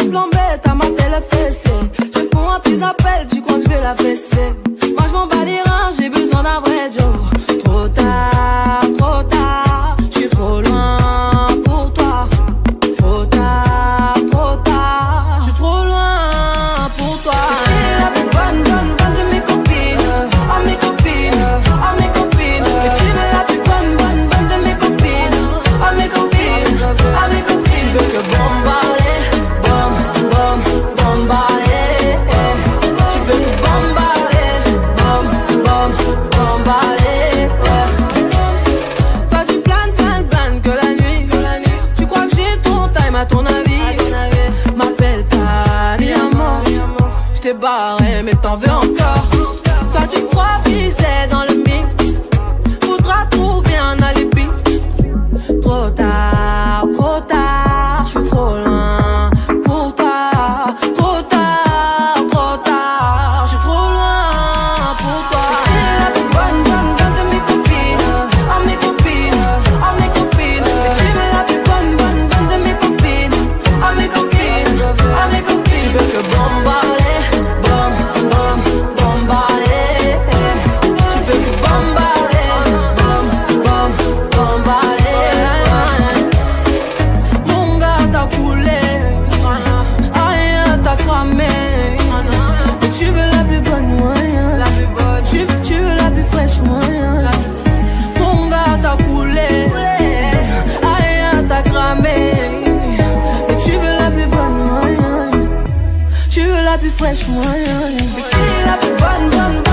plan bête à m'appeler le fessé. Je réponds à tes appels, tu crois que je vais la fesser. Moi je m'en bats les reins, j'ai besoin d'un vrai Joe. Trop tard, je suis trop loin pour toi. Trop tard, je suis trop loin pour toi. T'es la plus bonne de mes copines. À mes copines, à mes copines. Et tu veux la plus bonne de mes copines. À mes copines, à mes copines. Tu veux que bombarder, bombarder. Tu veux que bombarder, bombarder. Toi tu planes que la nuit. Tu crois que j'ai ton time à ton avis. M'appelle pas mi amor. J't'ai barré mais t'en veux encore. Toi tu crois viser dans le mix. Faudra trouver un alibi. Trop tard, je suis trop loin pour toi. Trop tard, je suis trop loin pour toi. T'es la plus bonne de mes copines. À mes copines, à mes copines. Et tu veux la plus bonne de mes copines. À mes copines, à mes copines. Tu veux que bombarder, bombarder. Tu veux que bombarder, bombarder. Mon gars t'a coulé, rien t'a cramé. Mais tu veux la plus bonne moyen. Tu veux la plus fraîche moyen. Mon gars t'a coulé, rien t'a cramé. Mais tu veux la plus bonne moyen. Tu veux la plus fraîche moyen. Mais qui est la plus bonne